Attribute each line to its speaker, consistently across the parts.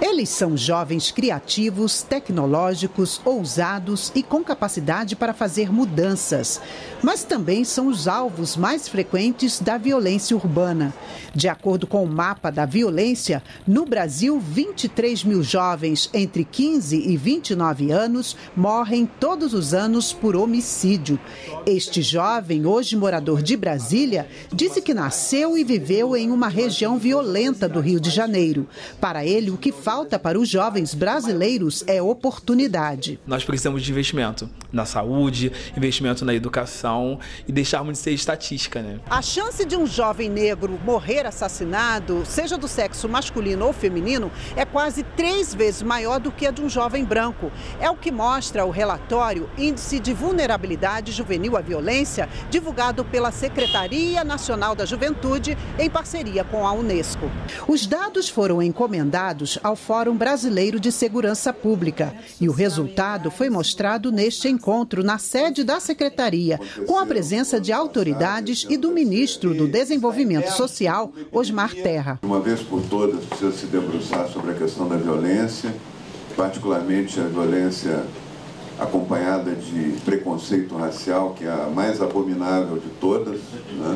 Speaker 1: Eles são jovens criativos, tecnológicos, ousados e com capacidade para fazer mudanças. Mas também são os alvos mais frequentes da violência urbana. De acordo com o mapa da violência, no Brasil, 23 mil jovens entre 15 e 29 anos morrem todos os anos por homicídio. Este jovem, hoje morador de Brasília, disse que nasceu e viveu em uma região violenta do Rio de Janeiro. Para ele, o que falta para os jovens brasileiros é oportunidade.
Speaker 2: Nós precisamos de investimento na saúde, investimento na educação e deixarmos de ser estatística, né?
Speaker 1: A chance de um jovem negro morrer assassinado, seja do sexo masculino ou feminino, é quase 3 vezes maior do que a de um jovem branco. É o que mostra o relatório Índice de Vulnerabilidade Juvenil à Violência, divulgado pela Secretaria Nacional da Juventude em parceria com a Unesco. Os dados foram encomendados ao Fórum Brasileiro de Segurança Pública e o resultado foi mostrado neste encontro na sede da Secretaria, com a presença de autoridades e do ministro do Desenvolvimento Social, Osmar Terra.
Speaker 3: Uma vez por todas, precisa se debruçar sobre a questão da violência, particularmente a violência acompanhada de preconceito racial, que é a mais abominável de todas, né?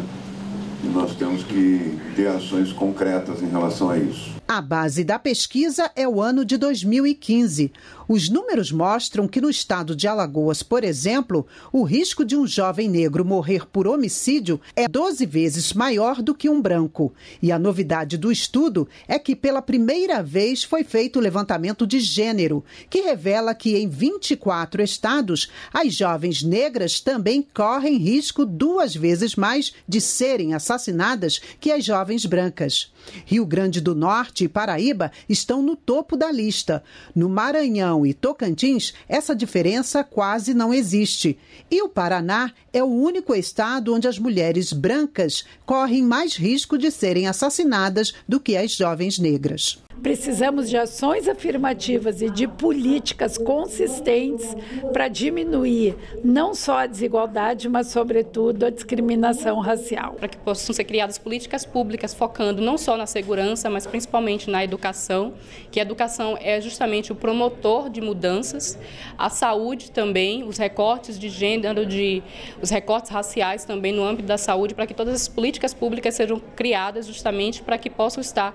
Speaker 3: E nós temos que ter ações concretas em relação a isso.
Speaker 1: A base da pesquisa é o ano de 2015. Os números mostram que no estado de Alagoas, por exemplo, o risco de um jovem negro morrer por homicídio é 12 vezes maior do que um branco. E a novidade do estudo é que pela primeira vez foi feito o levantamento de gênero, que revela que em 24 estados, as jovens negras também correm risco 2 vezes mais de serem assassinadas que as jovens brancas. Rio Grande do Norte e Paraíba estão no topo da lista. No Maranhão e Tocantins, essa diferença quase não existe. E o Paraná é o único estado onde as mulheres brancas correm mais risco de serem assassinadas do que as jovens negras.
Speaker 4: Precisamos de ações afirmativas e de políticas consistentes para diminuir não só a desigualdade, mas, sobretudo, a discriminação racial.
Speaker 5: Para que possam ser criadas políticas públicas focando não só na segurança, mas principalmente na educação, que a educação é justamente o promotor de mudanças, a saúde também, os recortes de gênero, os recortes raciais também no âmbito da saúde, para que todas as políticas públicas sejam criadas justamente para que possam estar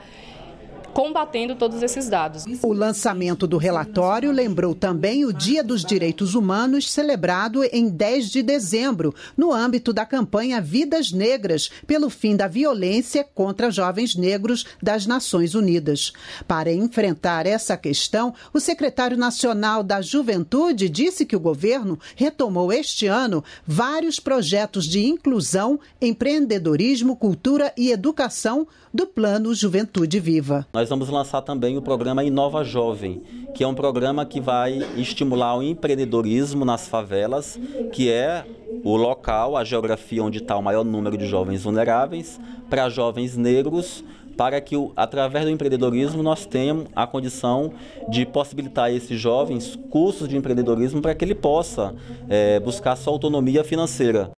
Speaker 5: combatendo todos esses dados.
Speaker 1: O lançamento do relatório lembrou também o Dia dos Direitos Humanos, celebrado em 10 de dezembro, no âmbito da campanha Vidas Negras, pelo fim da violência contra jovens negros das Nações Unidas. Para enfrentar essa questão, o secretário nacional da Juventude disse que o governo retomou este ano vários projetos de inclusão, empreendedorismo, cultura e educação do Plano Juventude Viva.
Speaker 6: Nós vamos lançar também o programa Inova Jovem, que é um programa que vai estimular o empreendedorismo nas favelas, que é o local, a geografia onde está o maior número de jovens vulneráveis, para jovens negros, para que, através do empreendedorismo, nós tenhamos a condição de possibilitar a esses jovens cursos de empreendedorismo para que ele possa buscar sua autonomia financeira.